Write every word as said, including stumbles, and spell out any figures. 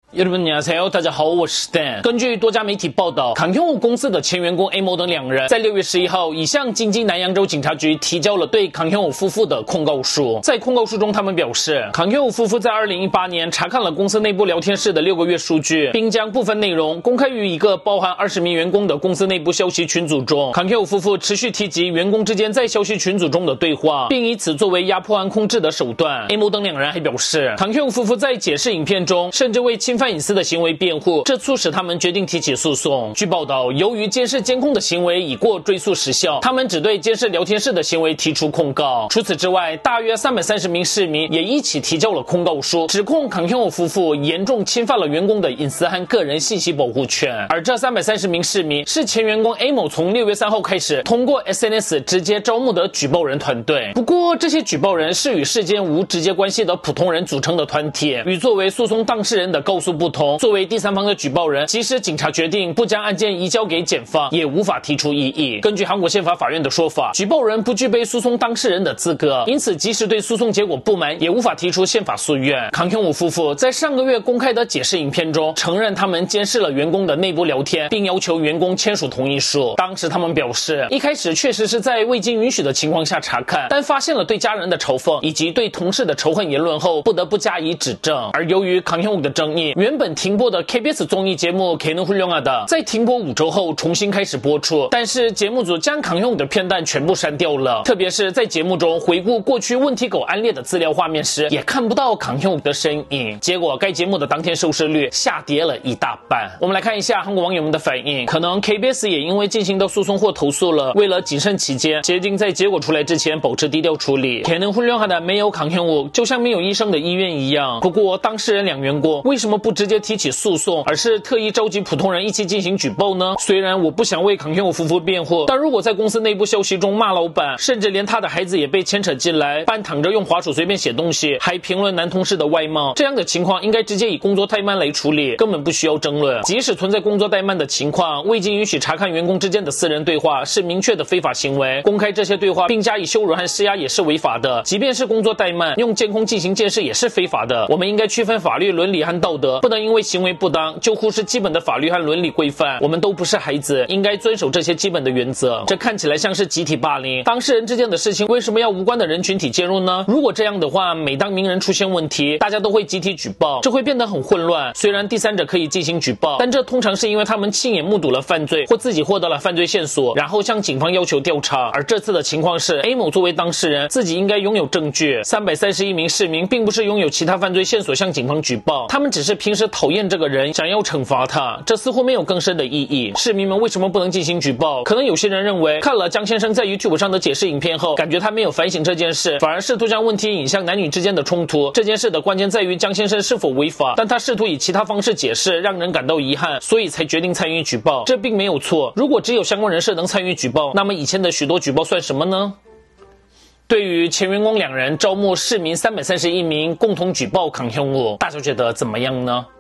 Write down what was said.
여러분 안녕하세요，大家好，我是 Stan。根据多家媒体报道，康永武公司的前员工 A 某等两人在六月十一号已向京畿南扬州警察局提交了对康永武夫妇的控告书。在控告书中，他们表示，康永武夫妇在二零一八年查看了公司内部聊天室的六个月数据，并将部分内容公开于一个包含二十名员工的公司内部消息群组中。康永武夫妇持续提及员工之间在消息群组中的对话，并以此作为压迫案控制的手段。A 某等两人还表示，康永武夫妇在解释影片中甚至为侵犯隐私的行为辩护，这促使他们决定提起诉讼。据报道，由于监视监控的行为已过追诉时效，他们只对监视聊天室的行为提出控告。除此之外，大约三百三十名市民也一起提交了控告书，指控康永武夫妇严重侵犯了员工的隐私和个人信息保护权。而这三百三十名市民是前员工 A 某从六月三号开始通过 S N S 直接招募的举报人团队。不过，这些举报人是与事件无直接关系的普通人组成的团体，与作为诉讼当事人的告诉不同。作为第三方的举报人，即使警察决定不将案件移交给检方，也无法提出异议。根据韩国宪法法院的说法，举报人不具备诉讼当事人的资格，因此即使对诉讼结果不满，也无法提出宪法诉愿。康永武夫妇在上个月公开的解释影片中，承认他们监视了员工的内部聊天，并要求员工签署同意书。当时他们表示，一开始确实是在未经允许的情况下查看，但发现了对家人的嘲讽以及对同事的仇恨言论后，不得不加以指正。而由于康永武的争议，原本停播的 K B S 综艺节目《걔는 훌륭하다》在停播五周后重新开始播出，但是节目组将康永武的片段全部删掉了，特别是在节目中回顾过去问题狗安列的资料画面时，也看不到康永武的身影。结果该节目的当天收视率下跌了一大半。我们来看一下韩国网友们的反应，可能 K B S 也因为进行到诉讼或投诉了，为了谨慎起见，决定在结果出来之前保持低调处理。걔는 훌륭하다没有康永武，就像没有医生的医院一样。不过当事人两员工为什么不直接提起诉讼，而是特意召集普通人一起进行举报呢？虽然我不想为康永武夫妇辩护，但如果在公司内部消息中骂老板，甚至连他的孩子也被牵扯进来，半躺着用滑鼠随便写东西，还评论男同事的外貌，这样的情况应该直接以工作怠慢来处理，根本不需要争论。即使存在工作怠慢的情况，未经允许查看员工之间的私人对话是明确的非法行为，公开这些对话并加以羞辱和施压也是违法的。即便是工作怠慢，用监控进行监视也是非法的。我们应该区分法律、伦理和道德，不能因为行为不当就忽视基本的法律和伦理规范。我们都不是孩子，应该遵守这些基本的原则。这看起来像是集体霸凌，当事人之间的事情为什么要无关的人群体介入呢？如果这样的话，每当名人出现问题，大家都会集体举报，这会变得很混乱。虽然第三者可以进行举报，但这通常是因为他们亲眼目睹了犯罪，或自己获得了犯罪线索，然后向警方要求调查。而这次的情况是 A 某作为当事人，自己应该拥有证据。三百三十一名市民并不是拥有其他犯罪线索向警方举报，他们只是平时讨厌这个人，想要惩罚他，这似乎没有更深的意义。市民们为什么不能进行举报？可能有些人认为，看了江先生在 YouTube 上的解释影片后，感觉他没有反省这件事，反而试图将问题引向男女之间的冲突。这件事的关键在于江先生是否违法，但他试图以其他方式解释，让人感到遗憾，所以才决定参与举报。这并没有错。如果只有相关人士能参与举报，那么以前的许多举报算什么呢？对于前员工两人招募市民三百三十一名共同举报康永武，大家觉得怎么样呢？